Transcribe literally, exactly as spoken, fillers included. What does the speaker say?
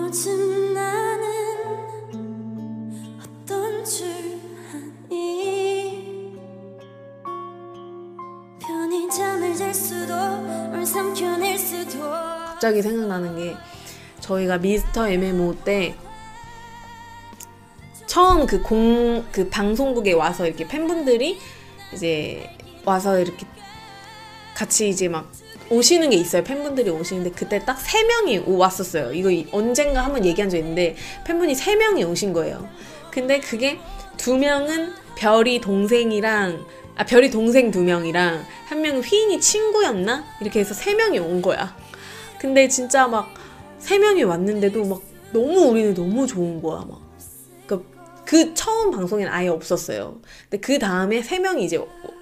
요즘 나는 어떤 줄 아니 편히 잠을 잘 수도 뭘 삼켜낼 수도. 갑자기 생각나는 게 저희가 미스터 엠엠오 때 처음 그 공, 그 방송국에 와서 이렇게 팬분들이 이제 와서 이렇게 같이 이제 막 오시는 게 있어요. 팬분들이 오시는데 그때 딱 세 명이 왔었어요. 이거 언젠가 한번 얘기한 적 있는데 팬분이 세 명이 오신 거예요. 근데 그게 두 명은 별이 동생이랑 아 별이 동생 두 명이랑 한 명은 휘인이 친구였나? 이렇게 해서 세 명이 온 거야. 근데 진짜 막 세 명이 왔는데도 막 너무 우리는 너무 좋은 거야. 막 그 처음 방송에는 아예 없었어요. 근데 그 다음에 세 명이 이제